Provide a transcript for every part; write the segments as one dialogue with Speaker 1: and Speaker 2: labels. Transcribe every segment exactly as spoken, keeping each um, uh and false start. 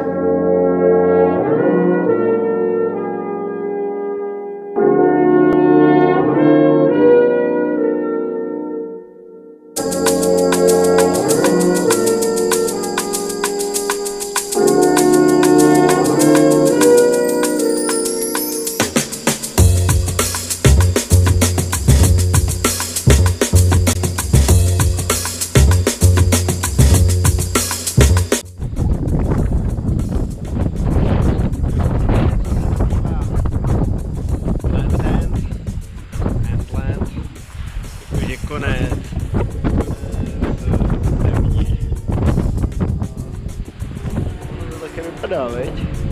Speaker 1: Vypadá, veď?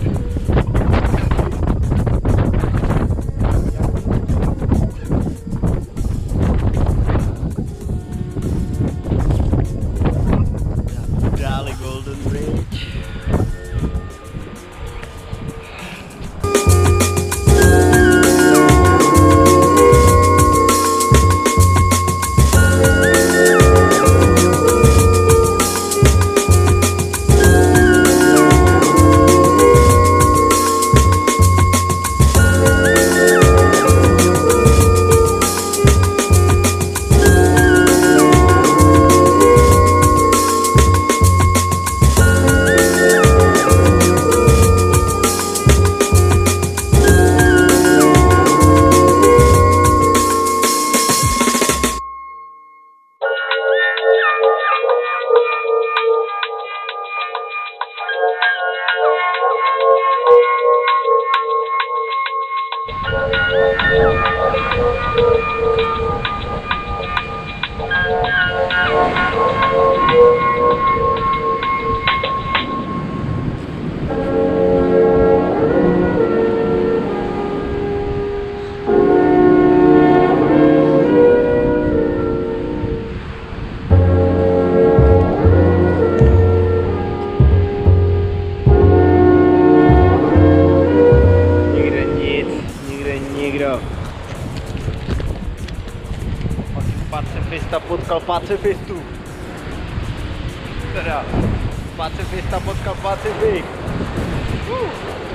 Speaker 1: Dále Golden Bridge. Pacifista potkal pacifistu. Teda, pacifista potkal pacifik. Uh.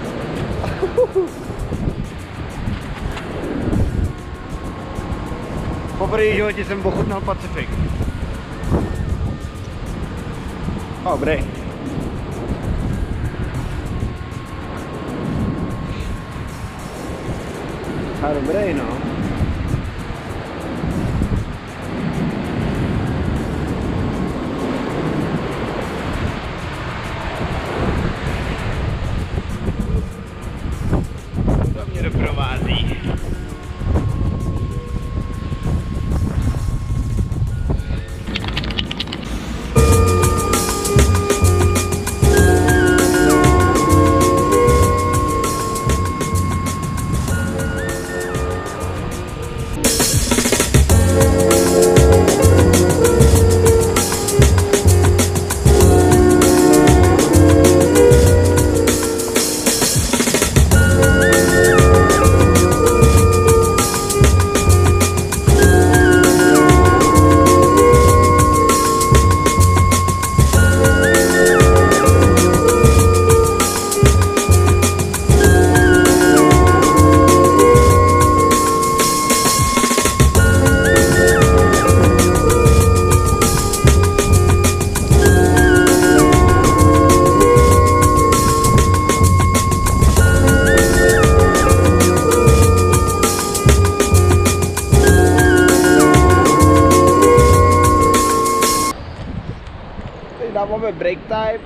Speaker 1: Poprvé v životě jsem pochutnal pacifik. Dobrý. A dobrý, no. Dáváme break time.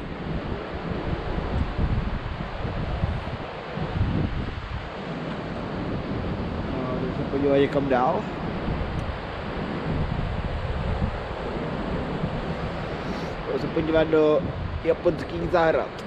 Speaker 1: No, jdeme se podívat někam dál. Jdeme se podívat do japonských zahrad.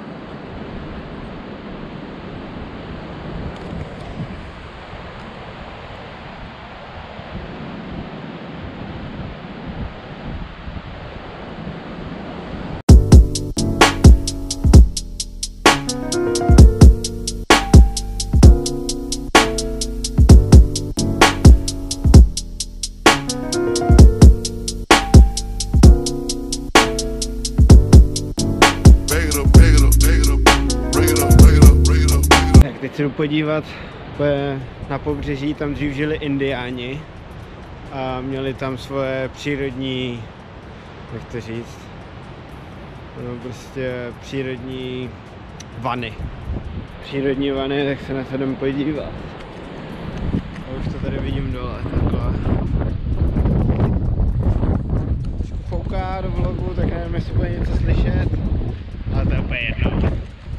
Speaker 2: Bag it up, bag it up.
Speaker 1: chci jdu podívat na pobřeží, tam dřív žili indiáni a měli tam svoje přírodní, jak to říct, no prostě přírodní vany. Přírodní vany, tak se na to jdem podívat. A už to tady vidím dole, takhle. Fouká do vlogu, tak nevím, jestli bude něco slyšet, ale to je úplně jedno.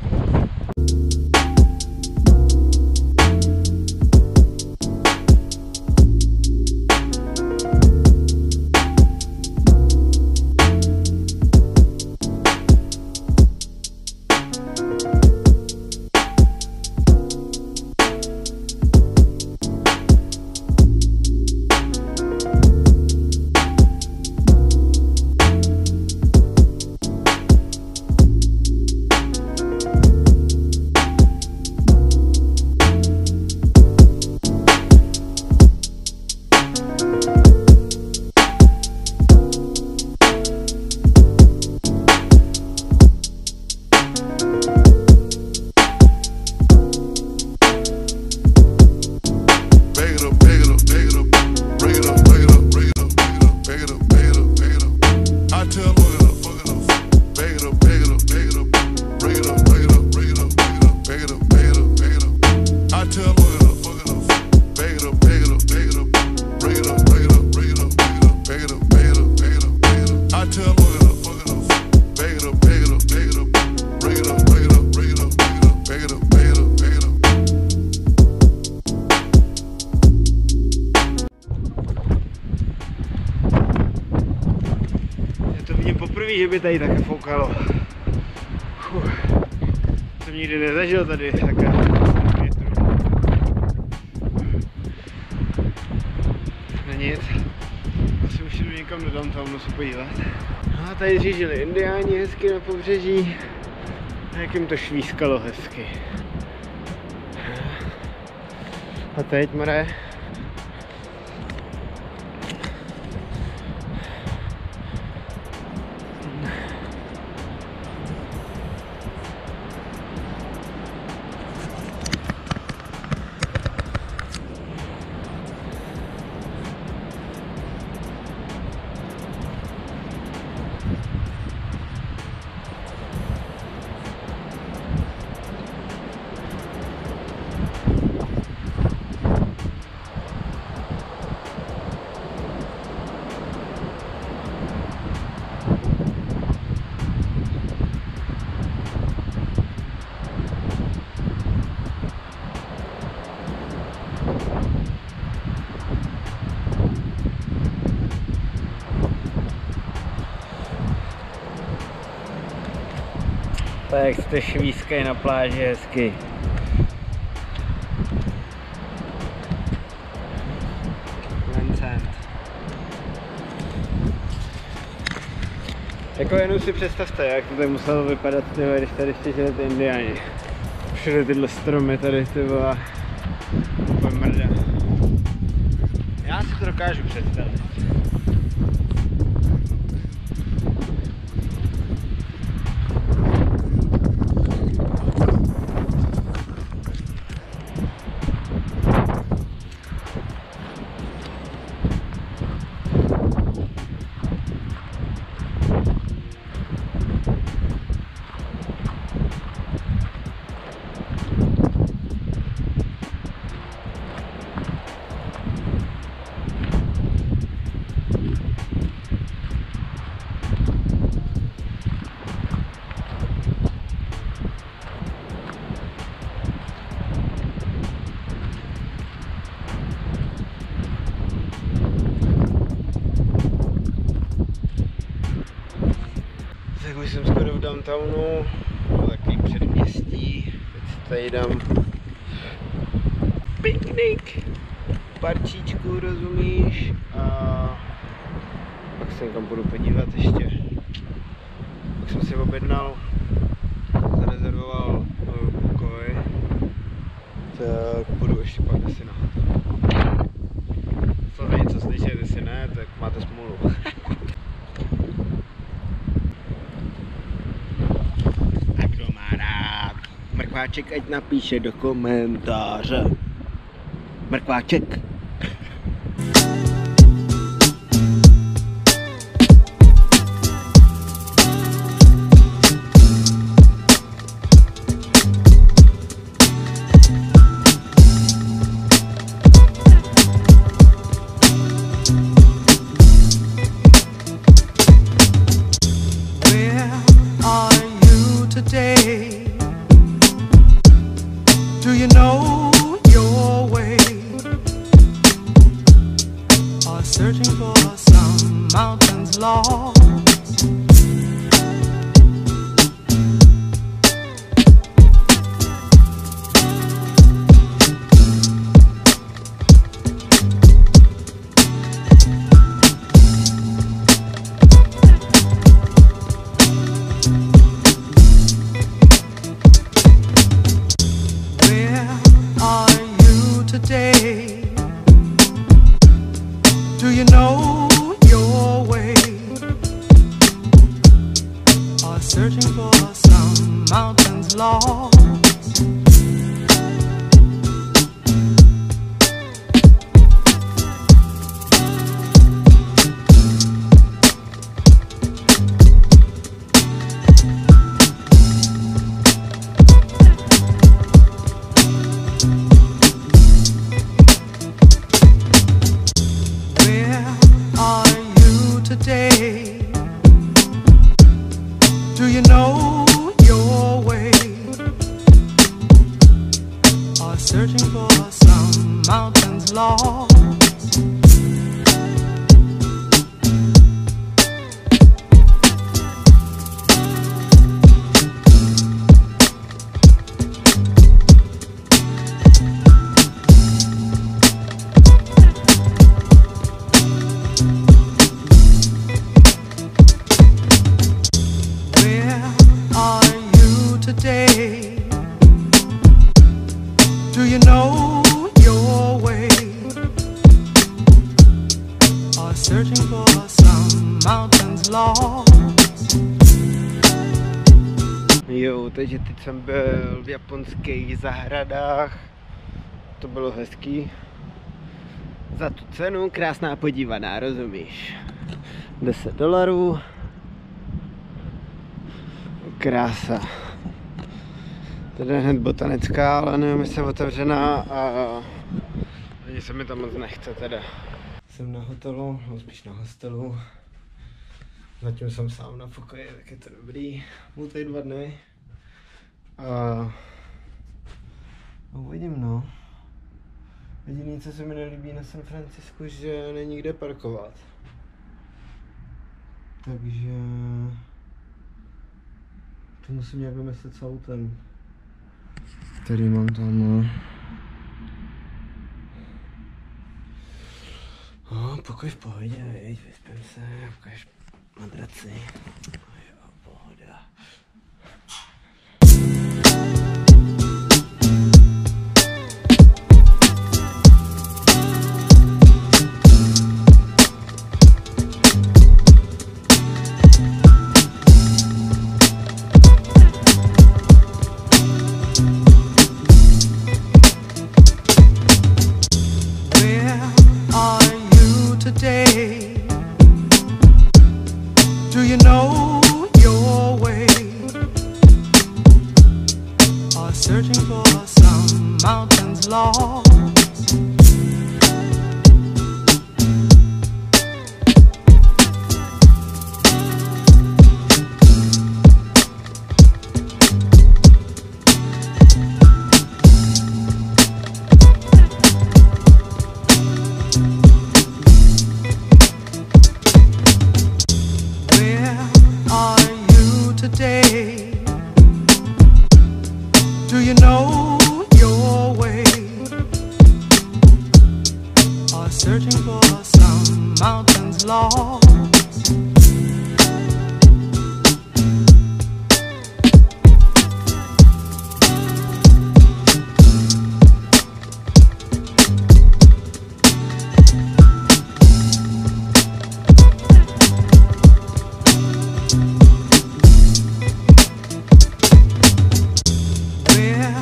Speaker 1: Že by tady také foukalo. Fuh. Jsem nikdy nezažil tady také větru. Na nic. Asi už jdu někam do downtownu se podívat. No a tady dřív žili indiáni hezky na pobřeží. A jak jim to švískalo hezky. A teď, Mare? Tak jste švískají na pláži hezky. Vincent. Jako jenom si představte, jak to tady muselo vypadat, tyhle, když tady ještě žili ty indiáni. Všude tyhle stromy tady, ty byla úplně mrda. Já si to dokážu představit. Už jsem skoro v downtownu, takový předměstí, teď tady dám piknik, parčíčku, rozumíš, a pak se někam budu podívat ještě. Pak jsem si objednal, zarezervoval pokoj, tak budu ještě pak asi na. Co vy něco slyšet, jestli ne, tak máte smůlu. mrkváček ať napíše do komentáře. Mrkváček.
Speaker 2: Do you know your way? Or searching for some mountains lost? Do you know your way? Or searching for some mountains lost? Do you know your way? Or searching for some mountains lost? Today, do you know your way? Or searching for some mountains lost?
Speaker 1: Jo, takže teď jsem byl v japonských zahradách. To bylo hezký. Za tu cenu krásná podívaná, rozumíš? deset dolarů. Krása. Tady je hned botanická, ale nevím, jestli je otevřená a ani se mi tam moc nechce teda. Jsem na hotelu, no spíš na hostelu. Zatím jsem sám na pokoji, tak je to dobrý. Budu tady dva dny. A uvidím, no. Jediné, co se mi nelíbí na San Francisku, že není kde parkovat. Takže to musím nějak vymyslet s autem, který mám tam. No, pokoj v pohodě, veď, vyspím se, ukáž madraci. Jo, pohoda.
Speaker 2: Do you know your way? Or searching for some mountains lost? Do you know your way? Or searching for some mountains lost? Where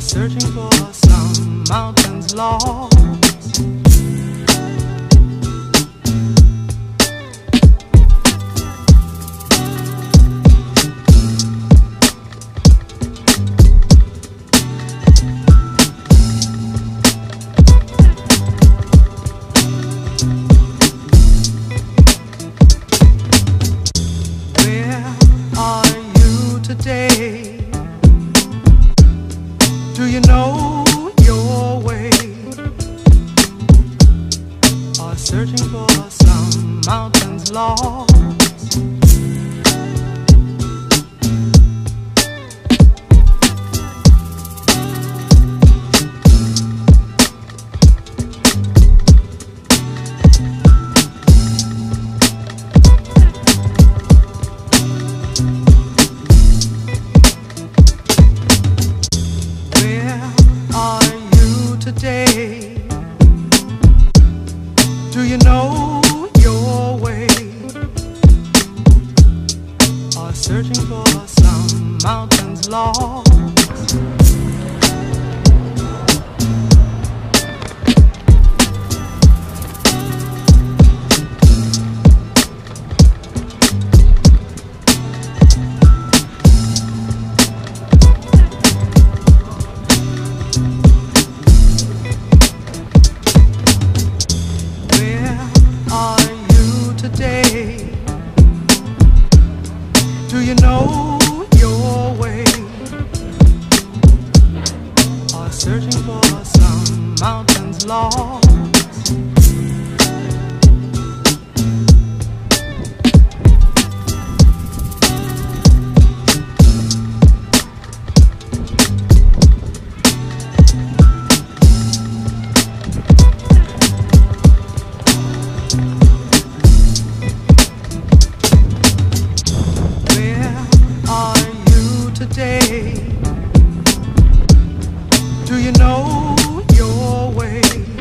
Speaker 2: searching for some mountains lost. Do you know your way? Or searching for some mountains lost? Do you know your way? Or searching for some mountains lost? Do you know your way? Or searching for some mountains lost? Do you know your way?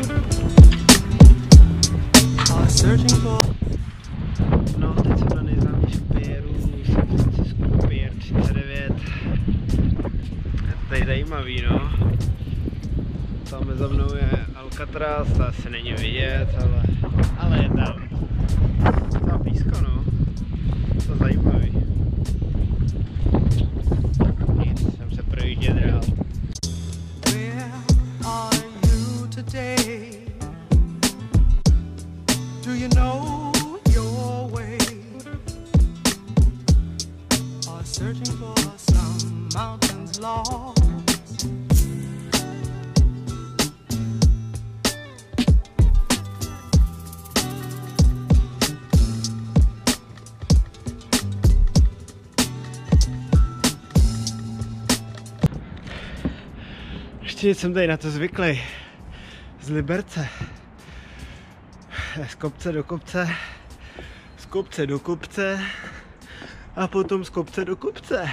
Speaker 2: Or searching for...
Speaker 1: No, teď jsem na nejznámějším pieru, San Francisco Pier třicet devět. Je to tady zajímavý, no. Tam za mnou je Alcatraz, to asi není vidět, ale, ale je tam. Tam blízko, no. To zajímavý. Nic, jsem se projíždět dál.
Speaker 2: Do you know your way? Or searching for some mountains lost?
Speaker 1: Ještě jsem tady na to zvyklý. Z Liberce. Z kopce do kopce. Z kopce do kopce. A potom z kopce do kopce.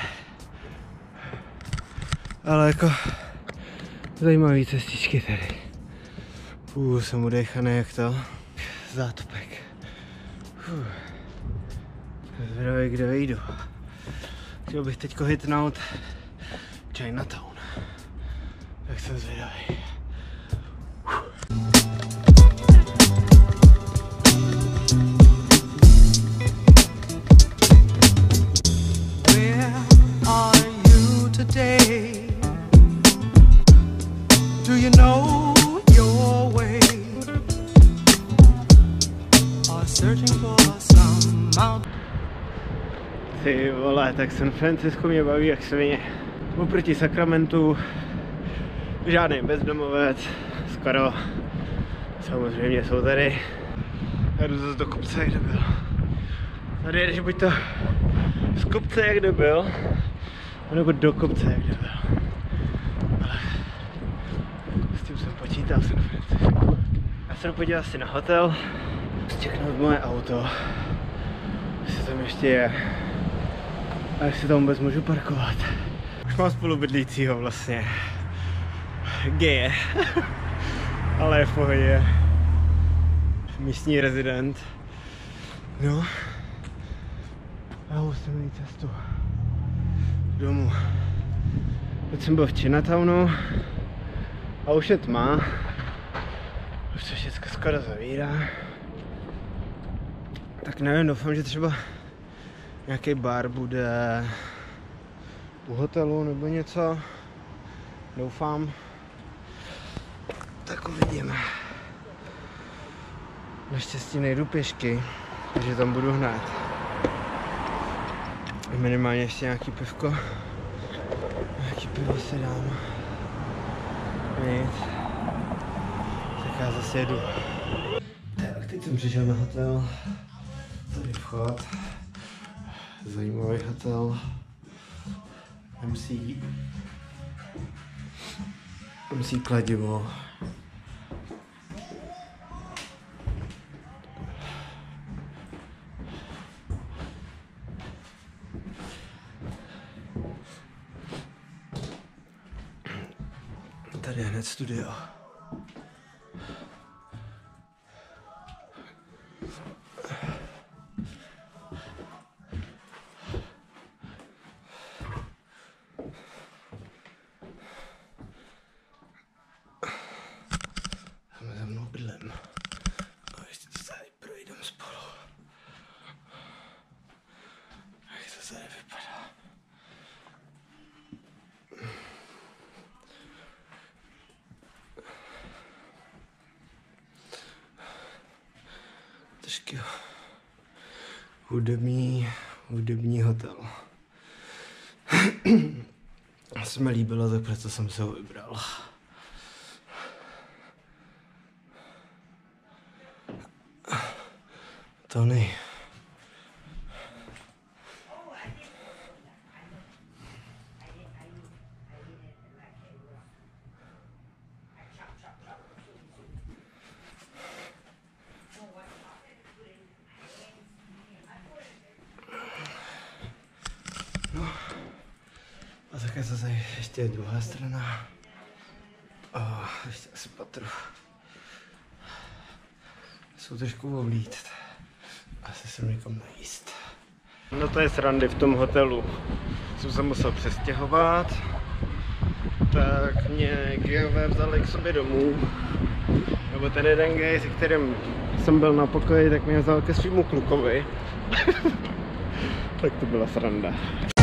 Speaker 1: Ale jako zajímavý cestičky tady. Fů, jsem udechaný jak to. Zátopek. Fů. Zvědavý, kde vejdu. Chtěl bych teďko hitnout Chinatown. Tak jsem zvědavý.
Speaker 2: Do you know your way? Or searching for some mountain...
Speaker 1: Ty vole, tak San Francisco mě baví jak svině. Oproti Sacramentu žádný bezdomovec, skoro. Samozřejmě jsou tady. Já jdu zase do kopce, jak nebyl. Tady jedeš buď to z kopce, jak nebyl, nebo do kopce, jak nebyl. Ale s tím jsem počítal v San Francisco. Já jsem podíval si na hotel, zčeknout moje auto, jestli tam ještě je a jestli tam vůbec můžu parkovat. Už mám spolubydlícího vlastně. Geje. Ale je v pohodě. Místní rezident. No. Já musím jít cestu domů. Teď jsem byl v Chinatownu a už je tma. Už se všechno skoro zavírá. Tak nevím, doufám, že třeba nějaký bar bude u hotelu nebo něco. Doufám. Tak uvidíme. Naštěstí nejdu pěšky, takže tam budu hnát. Minimálně ještě nějaký pivko. Nějaký pivo si dám. Nic. Tak já zase jedu. Tak, teď jsem přišel na hotel. Tady vchod. Zajímavý hotel. M C. M C Kladivo. Tady je hned studio. Jsme za mnou bydlem. A ještě to tady projdeme spolu. Jak to tady vypadá. Trošku hudební, hudební hotel. Se mi líbilo, tak proto jsem se ho vybral. Tony. No. A tak je zase ještě druhá strana. A ještě asi patro. Jsou trošku oblít. Asi jsem někam najíst. No to je srandy v tom hotelu. Jsem se musel přestěhovat. Tak mě gejové vzali k sobě domů. Nebo ten jeden gej, se kterým jsem byl na pokoji, tak mě vzal ke svýmu klukovi. Tak to byla sranda.